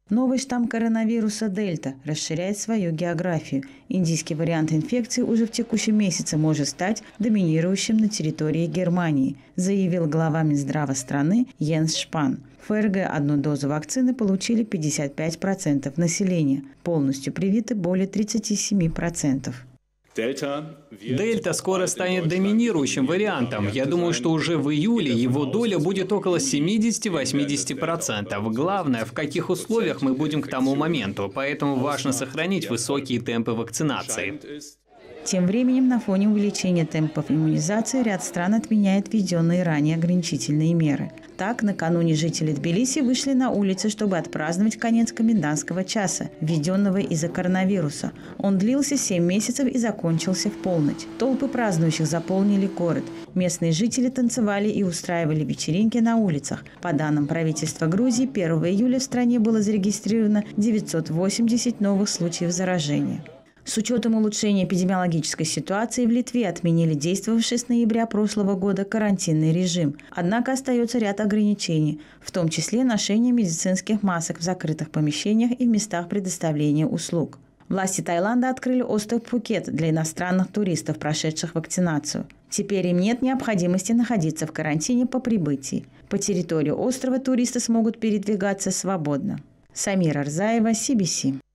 Новый штамм коронавируса «Дельта» расширяет свою географию. Индийский вариант инфекции уже в текущем месяце может стать доминирующим на территории Германии, заявил глава Минздрава страны Йенс Шпан. В ФРГ одну дозу вакцины получили 55% населения, полностью привиты более 37%. Дельта скоро станет доминирующим вариантом. Я думаю, что уже в июле его доля будет около 70-80%. Главное, в каких условиях мы будем к тому моменту. Поэтому важно сохранить высокие темпы вакцинации. Тем временем, на фоне увеличения темпов иммунизации ряд стран отменяет введенные ранее ограничительные меры. Так, накануне жители Тбилиси вышли на улицы, чтобы отпраздновать конец комендантского часа, введенного из-за коронавируса. Он длился 7 месяцев и закончился в полночь. Толпы празднующих заполнили город. Местные жители танцевали и устраивали вечеринки на улицах. По данным правительства Грузии, 1 июля в стране было зарегистрировано 980 новых случаев заражения. С учетом улучшения эпидемиологической ситуации в Литве отменили действовавший с ноября прошлого года карантинный режим. Однако остается ряд ограничений, в том числе ношение медицинских масок в закрытых помещениях и в местах предоставления услуг. Власти Таиланда открыли остров Пхукет для иностранных туристов, прошедших вакцинацию. Теперь им нет необходимости находиться в карантине по прибытии. По территории острова туристы смогут передвигаться свободно. Самира Арзаева, CBC.